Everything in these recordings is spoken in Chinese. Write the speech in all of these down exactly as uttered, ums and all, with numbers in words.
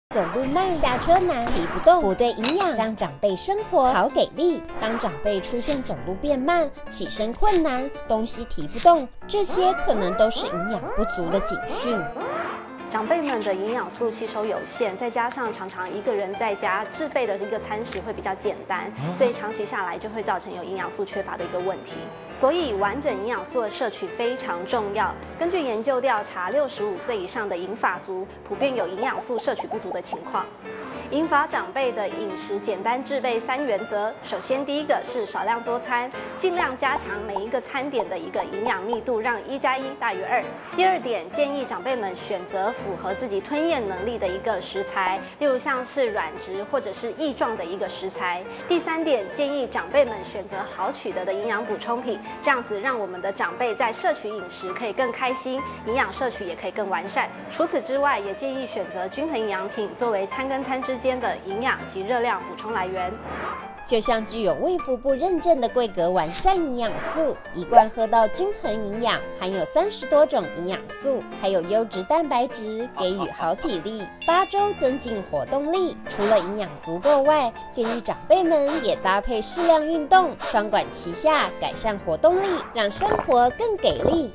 走路慢、下车难、提不动，不对营养，让长辈生活好给力。当长辈出现走路变慢、起身困难、东西提不动，这些可能都是营养不足的警讯。 长辈们的营养素吸收有限，再加上常常一个人在家制备的一个餐食会比较简单，所以长期下来就会造成有营养素缺乏的一个问题。所以完整营养素的摄取非常重要。根据研究调查，六十五岁以上的银发族普遍有营养素摄取不足的情况。银发长辈的饮食简单制备三原则：首先，第一个是少量多餐，尽量加强每一个餐点的一个营养密度，让一加一大于二。第二点，建议长辈们选择符合自己吞咽能力的一个食材，例如像是软质或者是液状的一个食材。第三点，建议长辈们选择好取得的营养补充品，这样子让我们的长辈在摄取饮食可以更开心，营养摄取也可以更完善。除此之外，也建议选择均衡营养品作为餐跟餐之间的营养及热量补充来源。 就像具有卫福部认证的桂格完善营养素，一罐喝到均衡营养，含有三十多种营养素，还有优质蛋白质，给予好体力，八周增进活动力。除了营养足够外，建议长辈们也搭配适量运动，双管齐下，改善活动力，让生活更给力。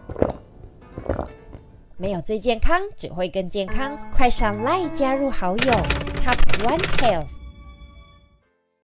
没有最健康，只会更健康。快上 LINE 加入好友 Top One Health。